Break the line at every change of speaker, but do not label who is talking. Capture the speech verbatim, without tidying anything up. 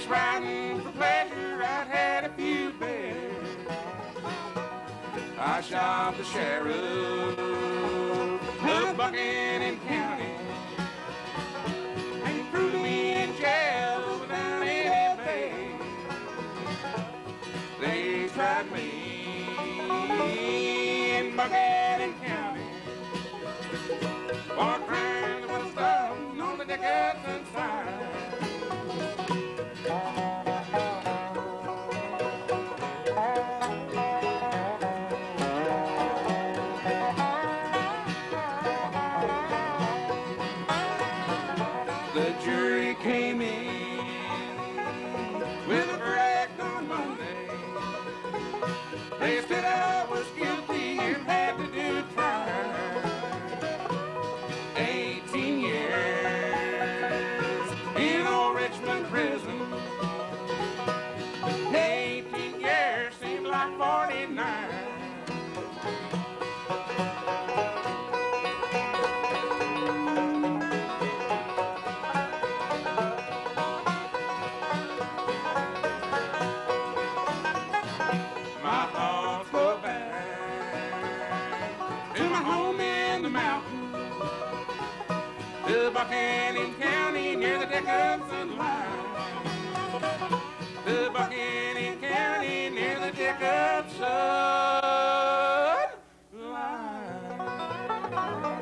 Just riding for pleasure, I'd had a few beers. I shot the sheriff of Buchanan County, and he threw me in jail without any bail. They tried me in Buchanan County for crimes that was done on the Dickinson side. The jury came in with a verdict on Monday. They said I was guilty and had to do time. Eighteen years in old Richmond prison. Eighteen years seemed like forty-nine. To Buchanan County near the Dickinson line. To Buchanan County near the Dickinson line.